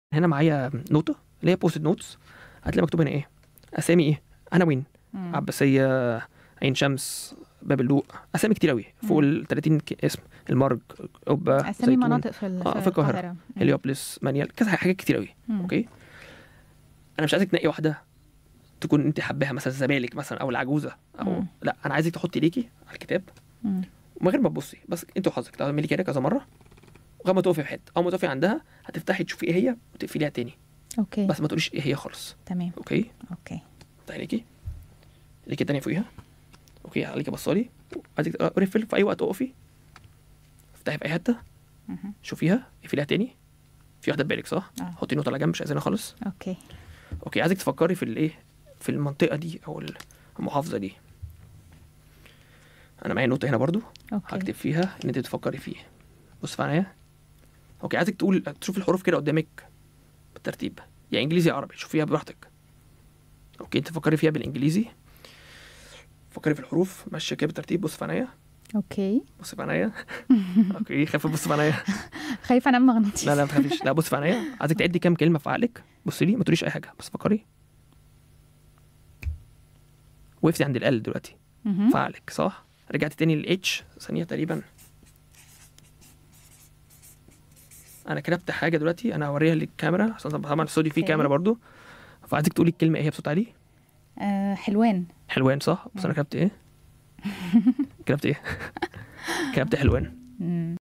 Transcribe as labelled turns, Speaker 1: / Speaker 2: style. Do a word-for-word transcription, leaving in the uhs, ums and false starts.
Speaker 1: هنا معايا نوتة اللي هي بوست نوتس، هتلاقي مكتوب هنا ايه؟ اسامي ايه؟ عناوين عباسية، عين شمس، باب اللوق، اسامي كتير قوي فوق ال ثلاثين اسم، المرج، قبة،
Speaker 2: اسامي مناطق في, ال...
Speaker 1: آه في القاهرة، هليوبلس، مانيال، كذا حاجات كتير قوي. اوكي، انا مش عايزك تنقي واحده تكون انت حباها، مثلا الزمالك مثلا او العجوزه او مم. لا، انا عايزك تحطي ليكي على الكتاب ومن غير ما تبصي، بس انت وحظك تعملي كده كذا مره وغير ما تقفي في حته، او ما تقفي عندها هتفتحي تشوفي ايه هي وتقفليها تاني.
Speaker 2: اوكي،
Speaker 1: بس ما تقوليش ايه هي خالص.
Speaker 2: تمام.
Speaker 1: اوكي
Speaker 2: اوكي،
Speaker 1: افتحي ليكي ليكي تانية فوقيها. اوكي، عليكي بصالي، عايزك تقفل في اي وقت، اقفي افتحي في اي حته شوفيها اقفليها تاني. في واحده بالك صح؟ آه. حطي نوت على جنب، مش عايزينها خالص.
Speaker 2: اوكي
Speaker 1: اوكي، عايزك تفكري في الايه، في المنطقه دي او المحافظه دي. انا معايا نوتة هنا برضو هكتب فيها ان انت تفكري فيه. بص في عينيا. اوكي، عايزك تقول تشوف الحروف كده قدامك بالترتيب، يا انجليزي يا عربي، شوفيها براحتك. اوكي، انت تفكري فيها بالانجليزي، فكري في الحروف ماشيه كده بالترتيب. بص في عينيا.
Speaker 2: اوكي،
Speaker 1: بص في عينيا. اوكي، خايفه تبص في عينيا؟
Speaker 2: خايفه انام مغناطيسي.
Speaker 1: لا لا ما تخافيش، لا بص في عينيا، عايزك تعدي كام كلمه في عقلك. بصي لي، ما تقوليش اي حاجه، بس فكري. وقفتي عند ال دلوقتي في عقلك صح؟ رجعت تاني للاتش ثانيه تقريبا. انا كتبت حاجه دلوقتي، انا هوريها للكاميرا عشان طبعا الاستوديو فيه كاميرا برضو، فعايزك تقولي الكلمه ايه هي بصوت عالي.
Speaker 2: آه حلوان.
Speaker 1: حلوان صح، بس انا كتبت ايه؟ كتبت ايه؟ كتبت حلوان.